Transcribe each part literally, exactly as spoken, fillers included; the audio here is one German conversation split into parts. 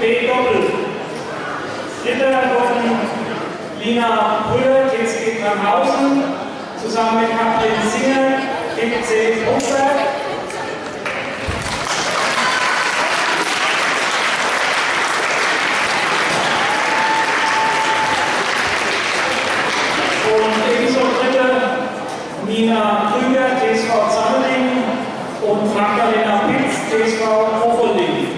B-Doppel. Dritter wurden Lina Brüder, T C G Kranhausen, zusammen mit Katrin Singer, F C Bruchberg. Und ebenso dritte Nina Krüger, T S V Zammeling, und Magdalena Pitz, T S V Hofelding.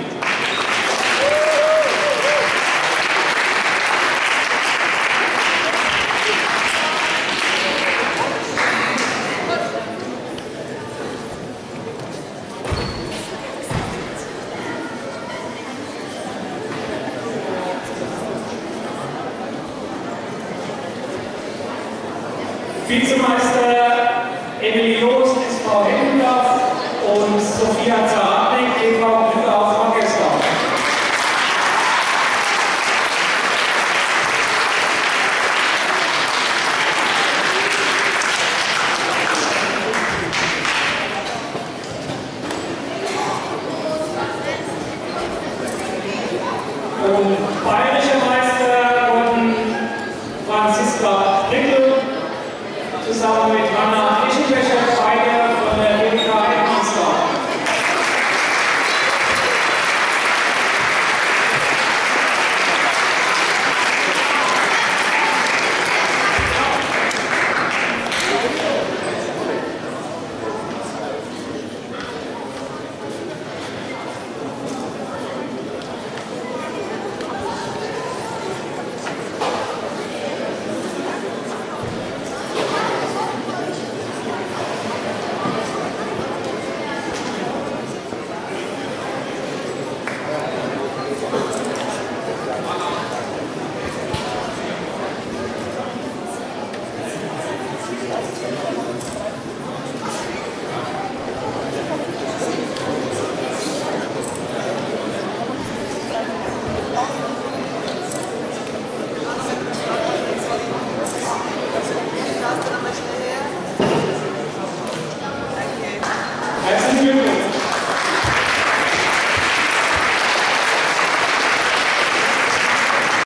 Vizemeister Emily Loos, S V Hemmendorf, und Sophia Zahn.